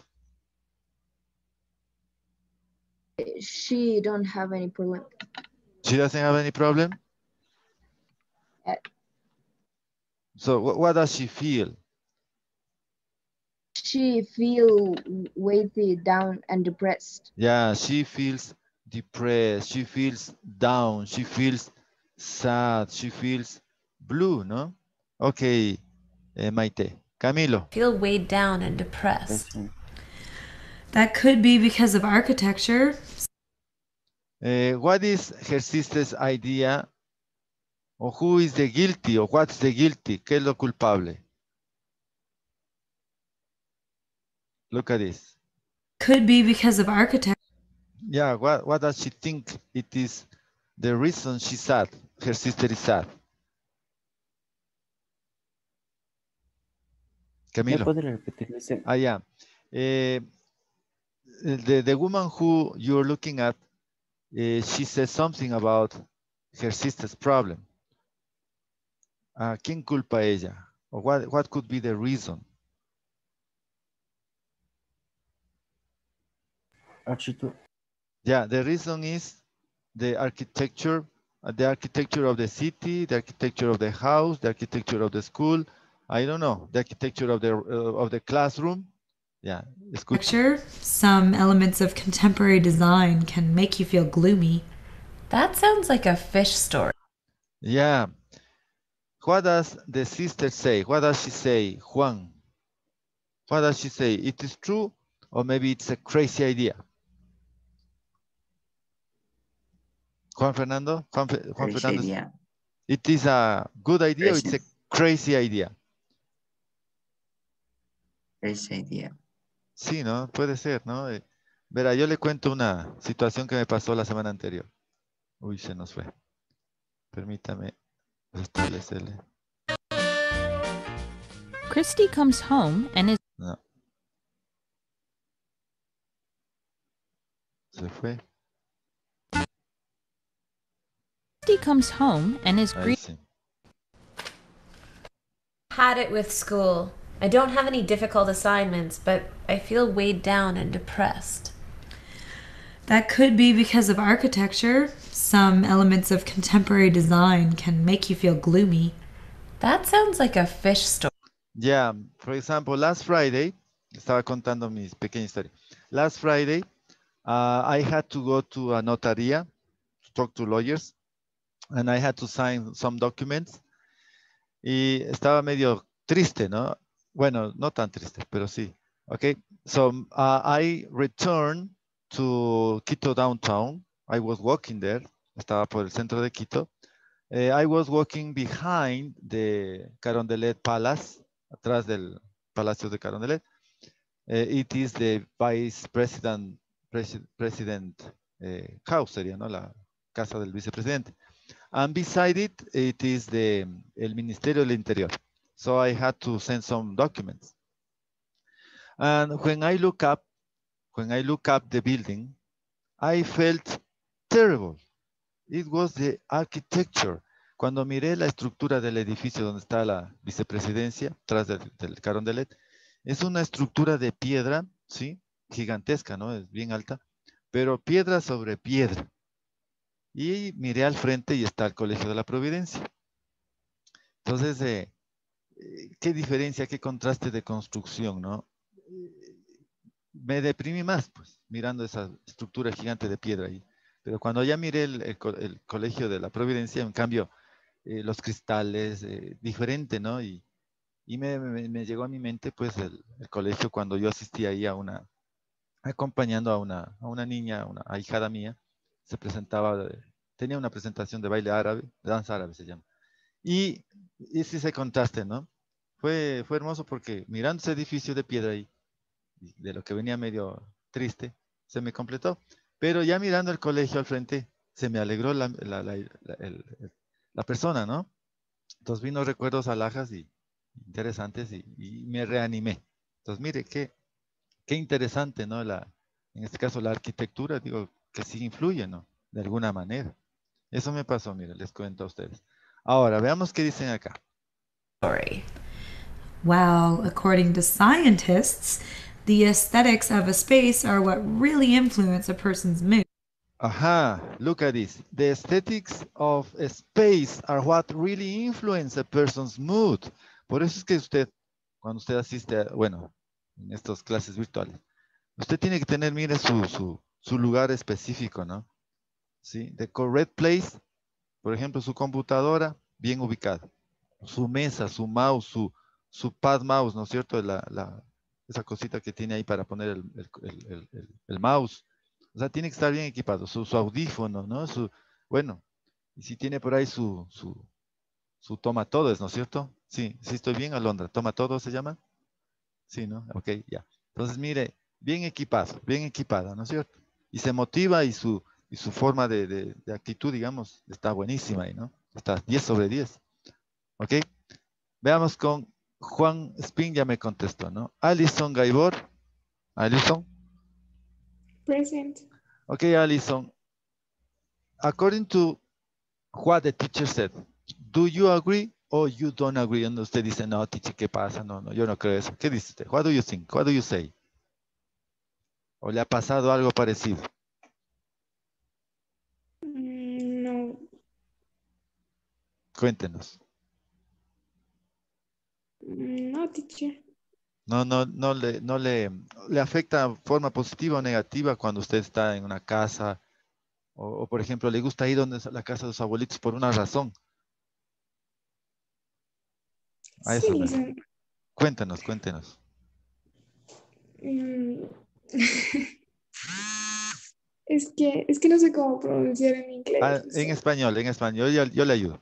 She don't have any problem. She doesn't have any problem? So what does she feel? She feel weighted down and depressed. Yeah, she feels depressed. She feels down. She feels sad. She feels blue, no? Okay, Maite. Camilo. Feel weighed down and depressed. That could be because of architecture. What is her sister's idea? Or who is the guilty? Or what's the guilty? ¿Qué es lo culpable? Look at this. Could be because of architecture. Yeah, what does she think it is the reason she's sad? Her sister is sad. Camilo. Ah, yeah. The woman who you're looking at, she says something about her sister's problem. ¿Quién culpa a ella? Or what could be the reason? Yeah, the reason is the architecture of the city, the architecture of the house, the architecture of the school. I don't know, the architecture of the classroom. Yeah, it's good. Architecture, some elements of contemporary design can make you feel gloomy. That sounds like a fish story. Yeah. What does the sister say? What does she say, Juan? What does she say? It is true, or maybe it's a crazy idea? Juan Fernando? Juan Fernando. Idea. It is a good idea, or it's a crazy idea? Crazy idea. Sí, ¿no? Puede ser, ¿no? Verá, yo le cuento una situación que me pasó la semana anterior. Uy, se nos fue. Permítame establecerle. Christy comes home and is... No. Se fue. Christy comes home and is greeted. Had it with school. I don't have any difficult assignments, but I feel weighed down and depressed. That could be because of architecture. Some elements of contemporary design can make you feel gloomy. That sounds like a fish story. Yeah, for example, last Friday, estaba contando mi pequeña historia. Last Friday, I had to go to a notaria to talk to lawyers, and I had to sign some documents. y estaba medio triste, ¿no? Bueno, no tan triste, pero sí. Okay, so I returned to Quito downtown. I was walking there. Estaba por el centro de Quito. I was walking behind the Carondelet Palace, atrás del Palacio de Carondelet. It is the Vice President house, sería, ¿no? La casa del vicepresidente. And beside it, it is el Ministerio del Interior. So I had to send some documents. And when I look up the building, I felt terrible. It was the architecture. Cuando miré la estructura del edificio donde está la vicepresidencia, atrás del Carondelet, es una estructura de piedra, ¿sí? Gigantesca, ¿no? Es bien alta, pero piedra sobre piedra. Y miré al frente y está el Colegio de la Providencia. Entonces, qué diferencia, qué contraste de construcción, ¿no? Me deprimí más, pues, mirando esa estructura gigante de piedra ahí. Pero cuando ya miré el Colegio de la Providencia, en cambio, los cristales, diferente, ¿no? Y me llegó a mi mente, pues, el colegio cuando yo asistí ahí acompañando a una niña, una ahijada mía, se presentaba, tenía una presentación de baile árabe, de danza árabe se llama. Y sí se contraste, ¿no? Fue hermoso porque mirando ese edificio de piedra ahí, de lo que venía medio triste, se me completó. Pero ya mirando el colegio al frente, se me alegró la persona, ¿no? Entonces vino recuerdos alhajas y interesantes y me reanimé. Entonces mire, qué interesante, ¿no? En este caso la arquitectura, digo, que sí influye, ¿no? De alguna manera. Eso me pasó, mire, les cuento a ustedes. Ahora, veamos qué dicen acá. Well, according to scientists, the aesthetics of a space are what really influence a person's mood. Aha, look at this. The aesthetics of a space are what really influence a person's mood. Por eso es que usted, cuando usted asiste bueno, en estas clases virtuales, usted tiene que tener, mire, su lugar específico, ¿no? ¿Sí? The correct place, por ejemplo, su computadora, bien ubicada. Su mesa, su mouse, su pad mouse, ¿no es cierto? Esa cosita que tiene ahí para poner el mouse. O sea, tiene que estar bien equipado. Su audífono, ¿no? Bueno, y si tiene por ahí su toma todos, ¿no es cierto? Sí, sí estoy bien, Alondra. ¿Toma todo se llama? Sí, ¿no? Ok, ya. Entonces, mire, bien equipado, bien equipada, ¿no es cierto? Y se motiva y su forma de actitud, digamos, está buenísima ahí, ¿no? Está 10 sobre 10. ¿Ok? Veamos con Juan Spin, ya me contestó, ¿no? Alison Gaibor. Alison. Present. Ok, Alison. According to what the teacher said, do you agree or you don't agree? And usted dice, no, teacher, ¿qué pasa? No, yo no creo eso. ¿Qué dice usted? What do you think? What do you say? ¿O le ha pasado algo parecido? No. Cuéntenos. No, teacher. No le afecta de forma positiva o negativa cuando usted está en una casa o por ejemplo, le gusta ir donde es la casa de sus abuelitos por una razón. A eso Sí, Cuéntenos. Es que no sé cómo pronunciar en inglés. En español, yo le ayudo.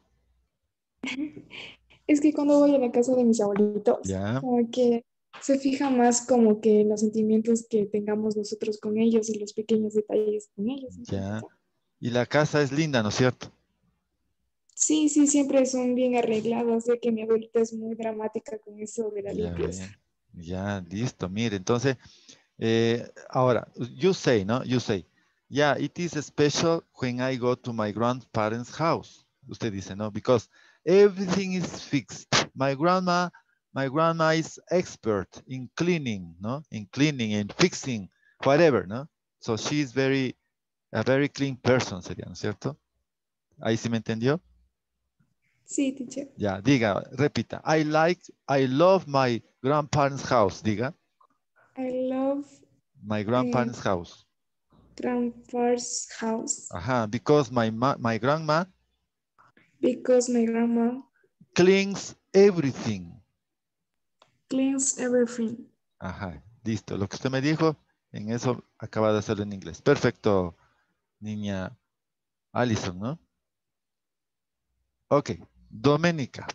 Es que cuando voy a la casa de mis abuelitos, Ya. como que se fija más como que en los sentimientos que tengamos nosotros con ellos y los pequeños detalles con ellos. Ya. Y la casa es linda, ¿no es cierto? Sí, siempre son bien arregladas. Sé que mi abuelita es muy dramática con eso de la limpieza. Ya, listo. Mire, entonces, ahora, you say, ¿no? You say, yeah, it is special when I go to my grandparents' house. Usted dice, ¿no? Because everything is fixed. My grandma is expert in cleaning, ¿no? In cleaning and fixing, whatever, ¿no? So she is a very clean person, sería, ¿no es cierto? ¿Ahí sí me entendió? Sí, teacher. Ya, diga, repita. I love my grandparents' house, diga. I love my grandparents' house. Grandpa's house. Ajá, because my grandma. Because my grandma cleans everything. Cleans everything. Ajá, listo. Lo que usted me dijo, en eso acaba de hacerlo en inglés. Perfecto, niña Alison, ¿no? Ok, Doménica.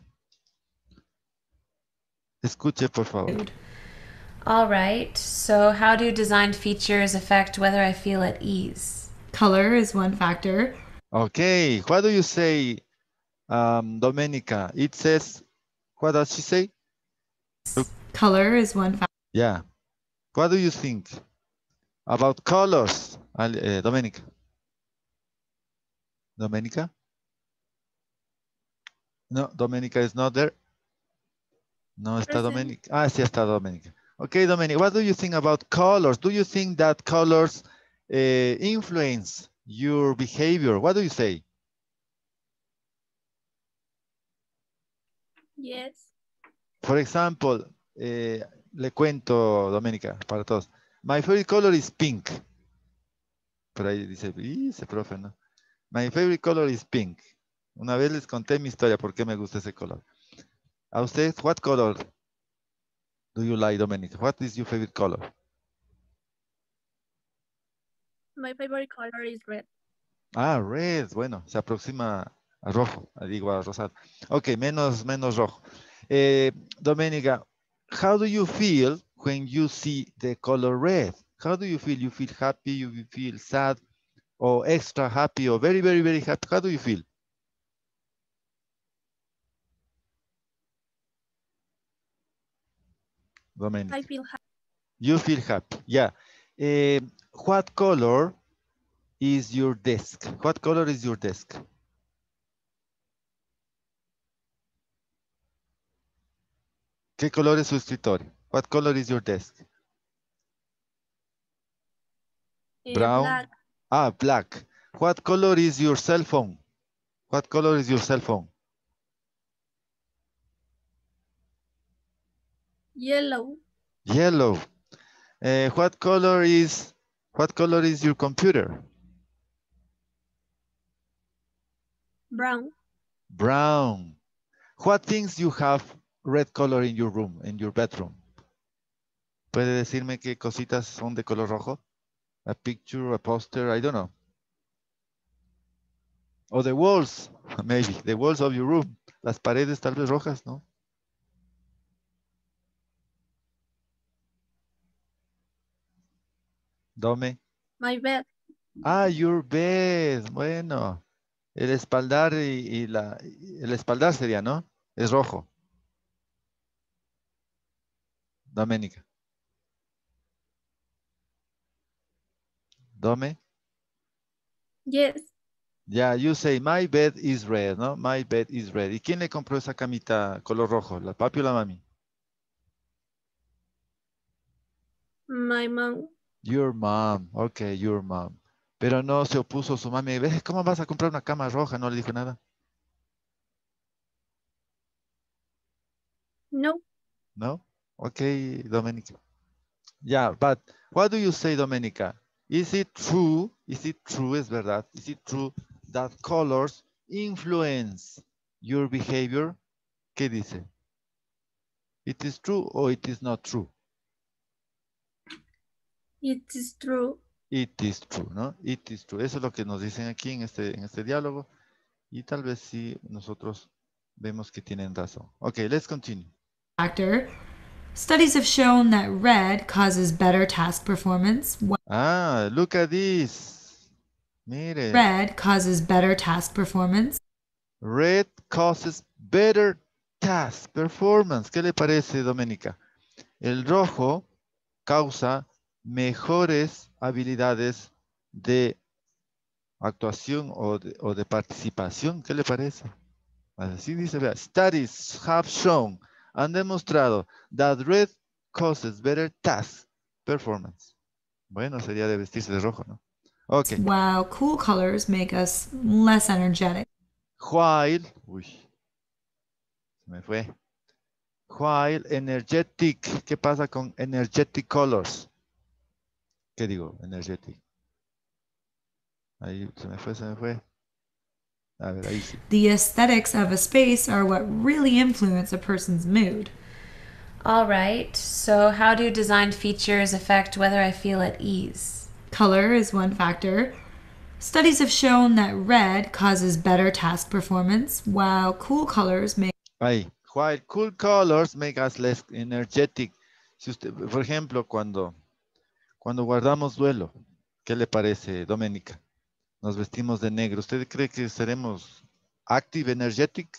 Escuche, por favor. All right, so how do designed features affect whether I feel at ease? Color is one factor. Okay, what do you say, Doménica? It says, what does she say? Color is one factor. Yeah. What do you think about colors, Doménica? Doménica? No, Doménica is not there. No está Doménica. Ah, sí está Doménica. Okay, Doménica, what do you think about colors? Do you think that colors influence your behavior? What do you say? Yes. For example, le cuento, Doménica, para todos. My favorite color is pink. Por ahí dice, ese profe, ¿no? My favorite color is pink. Una vez les conté mi historia, por qué me gusta ese color. ¿A usted, what color do you like, Doménica? What is your favorite color? My favorite color is red. Ah, red. Bueno, se aproxima a rojo. Digo, a rosado. Ok, menos rojo. Doménica, how do you feel when you see the color red? How do you feel? You feel happy? You feel sad? Or extra happy? Or very, very, very happy? How do you feel? Doménica. I feel happy. You feel happy. Yeah. What color is your desk? What color is your desk? ¿Qué color es su escritorio? What color is your desk? Brown? Black. Ah, black. What color is your cell phone? What color is your cell phone? Yellow. Yellow. What color is your computer? Brown. Brown. What things you have red color in your room, in your bedroom? ¿Puede decirme qué cositas son de color rojo? A picture, a poster, I don't know. Or the walls, maybe, the walls of your room. Las paredes tal vez rojas, ¿no? Dome. My bed. Ah, your bed. Bueno. El espaldar el espaldar sería, ¿no? Es rojo. Doménica. Dome. Yes. Yeah, you say, my bed is red, ¿no? My bed is red. ¿Y quién le compró esa camita color rojo? ¿La papi o la mami? My mom. Your mom. Ok, your mom. Pero no se opuso su mami. ¿Ves? ¿Cómo vas a comprar una cama roja? No le dijo nada. No. No? Ok, Doménica. Yeah, but what do you say, Doménica? Is it true? Is it true? Es verdad. Is it true that colors influence your behavior? ¿Qué dice? It is true or it is not true? It is true. It is true, ¿no? It is true. Eso es lo que nos dicen aquí en este diálogo. Y tal vez sí nosotros vemos que tienen razón. Okay, let's continue. Factor. Studies have shown that red causes better task performance. Ah, look at this. Mire. Red causes better task performance. Red causes better task performance. ¿Qué le parece, Doménica? El rojo causa mejores habilidades de actuación o de participación. ¿Qué le parece? Así dice, vea. Studies have shown, han demostrado that red causes better task performance. Bueno, sería de vestirse de rojo, ¿no? Ok. While cool colors make us less energetic. While, uy, se me fue. While energetic, ¿qué pasa con energetic colors? ¿Qué digo? Energetic. Ahí se me fue. A ver, ahí sí. The aesthetics of a space are what really influence a person's mood. All right, so how do design features affect whether I feel at ease? Color is one factor. Studies have shown that red causes better task performance, while cool colors make... Ahí. While cool colors make us less energetic. Si usted, por ejemplo, cuando guardamos duelo, ¿qué le parece, Doménica? Nos vestimos de negro. ¿Usted cree que seremos active, energetic?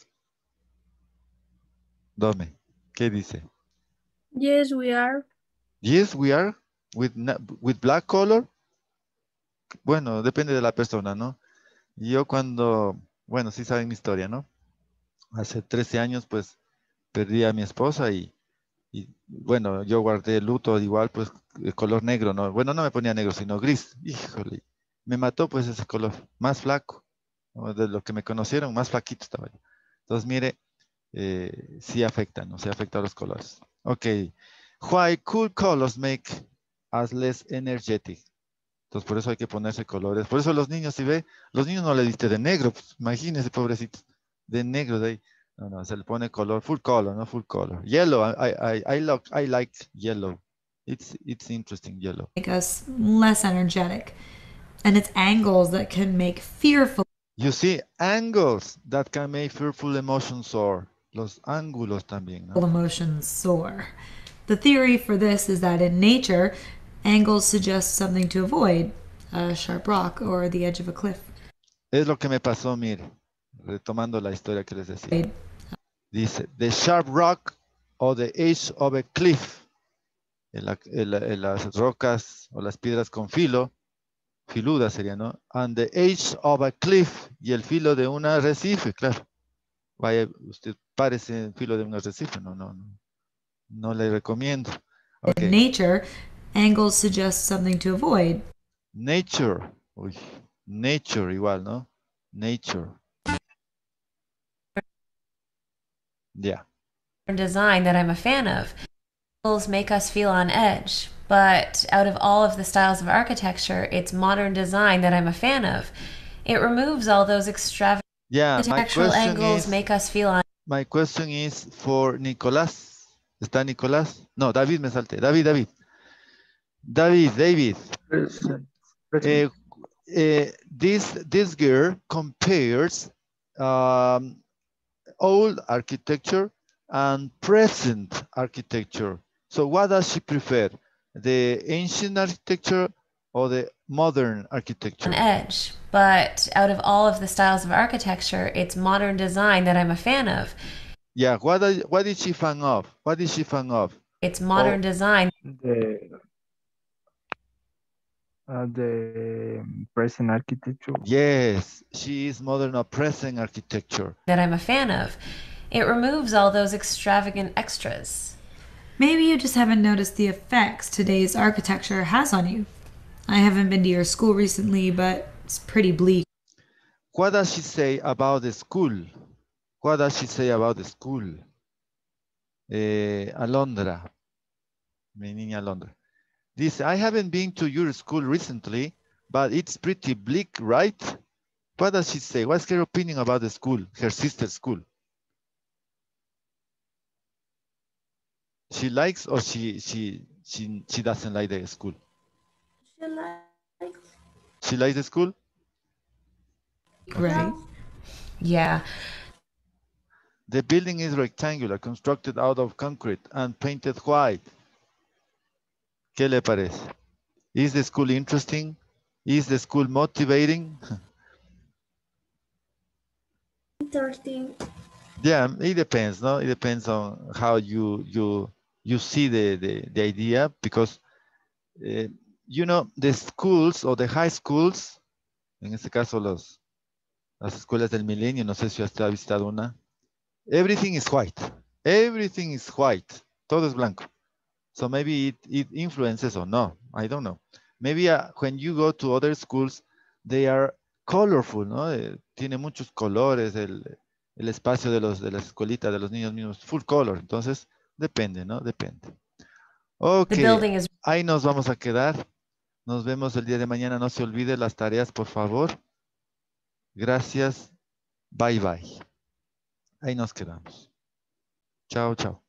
Dome, ¿qué dice? Yes, we are. Yes, we are. With black color. Bueno, depende de la persona, ¿no? Yo bueno, sí saben mi historia, ¿no? Hace 13 años, pues, perdí a mi esposa y bueno, yo guardé el luto igual, pues, el color negro, ¿no? Bueno, no me ponía negro, sino gris. Híjole, me mató, pues, ese color. Más flaco. ¿No? De lo que me conocieron, más flaquito estaba yo. Entonces, mire, sí afectan, ¿no? Se afectan los colores. Ok. Why cool colors make us less energetic? Entonces, por eso hay que ponerse colores. Por eso los niños, si ve, los niños no le diste de negro. Pues, imagínense, pobrecitos. De negro, de ahí. No, se le pone color, full color, no full color. Yellow, I like yellow. It's interesting, yellow. make us less energetic. And it's angles that can make fearful... You see, angles that can make fearful emotions soar. Los ángulos también, ¿no? emotions soar. The theory for this is that in nature, angles suggest something to avoid, a sharp rock or the edge of a cliff. Es lo que me pasó, mire, retomando la historia que les decía. Dice, the sharp rock or the edge of a cliff. Las rocas o las piedras con filo, filudas sería, ¿no? And the edge of a cliff, y el filo de un arrecife, claro. Vaya, usted párese en filo de un arrecife, no le recomiendo. Okay. In nature, angles suggest something to avoid. Nature, uy, nature igual, ¿no? Nature. Yeah. Design that I'm a fan of. Angles make us feel on edge, but out of all of the styles of architecture, it's modern design that I'm a fan of. It removes all those extravagant architectural angles make us feel on... My question is for Nicolás. ¿Está Nicolás? No, David me salté. David. This girl compares old architecture and present architecture. So what does she prefer? The ancient architecture or the modern architecture? On edge, but out of all of the styles of architecture, it's modern design that I'm a fan of. Yeah, what is she fan of? What is she fan of? It's modern design. The present architecture. Yes, she is modern or present architecture. That I'm a fan of. It removes all those extravagant extras. Maybe you just haven't noticed the effects today's architecture has on you. I haven't been to your school recently, but it's pretty bleak. What does she say about the school? What does she say about the school? Alondra. Mi niña Alondra. Dice, I haven't been to your school recently, but it's pretty bleak, right? What does she say? What's her opinion about the school, her sister's school? She likes or she doesn't like the school? She likes the school? Right. Yeah. The building is rectangular, constructed out of concrete and painted white. ¿Qué le parece? Is the school interesting? Is the school motivating? Interesting. Yeah, it depends, no? It depends on how you see the idea, because you know, the schools or the high schools, en este caso las escuelas del milenio, no sé si usted ha visitado una, everything is white. Everything is white. Todo es blanco. So maybe it influences or no, I don't know. Maybe when you go to other schools, they are colorful, ¿no? Tiene muchos colores, el espacio de las escuelitas, de los niños mismos, full color. Entonces, depende, ¿no? Depende. Ok, ahí nos vamos a quedar. Nos vemos el día de mañana. No se olvide las tareas, por favor. Gracias. Bye bye. Ahí nos quedamos. Chao, chao.